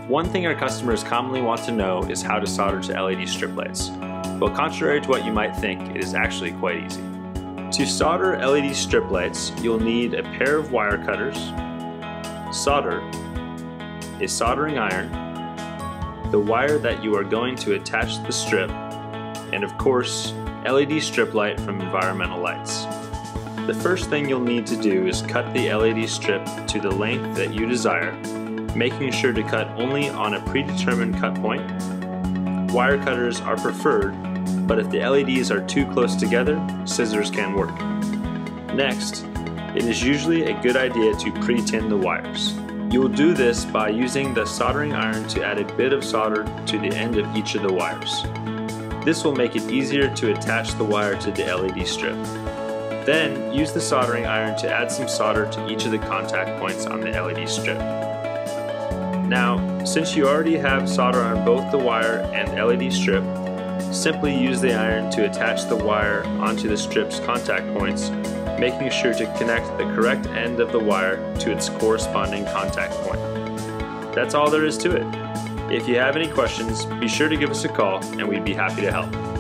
One thing our customers commonly want to know is how to solder to LED strip lights. Well, contrary to what you might think, it is actually quite easy. To solder LED strip lights, you'll need a pair of wire cutters, solder, a soldering iron, the wire that you are going to attach the strip, and of course, LED strip light from Environmental Lights. The first thing you'll need to do is cut the LED strip to the length that you desire, making sure to cut only on a predetermined cut point. Wire cutters are preferred, but if the LEDs are too close together, scissors can work. Next, it is usually a good idea to pre-tin the wires. You will do this by using the soldering iron to add a bit of solder to the end of each of the wires. This will make it easier to attach the wire to the LED strip. Then, use the soldering iron to add some solder to each of the contact points on the LED strip. Now, since you already have solder on both the wire and LED strip, simply use the iron to attach the wire onto the strip's contact points, making sure to connect the correct end of the wire to its corresponding contact point. That's all there is to it. If you have any questions, be sure to give us a call and we'd be happy to help.